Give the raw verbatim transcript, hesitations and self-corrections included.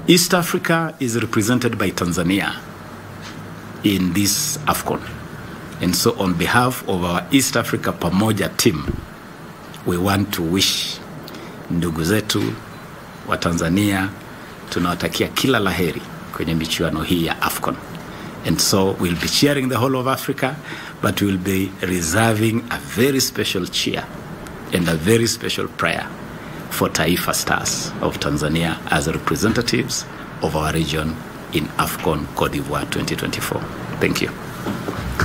East Africa is represented by Tanzania in this AFCON. And so on behalf of our East Africa Pamoja team, we want to wish ndugu zetu wa Tanzania, tunawatakia kila laheri kwenye michuano hii ya AFCON. And so we'll be cheering the whole of Africa, but we'll be reserving a very special cheer and a very special prayer for Taifa Stars of Tanzania as representatives of our region in AFCON Côte d'Ivoire twenty twenty-four. Thank you.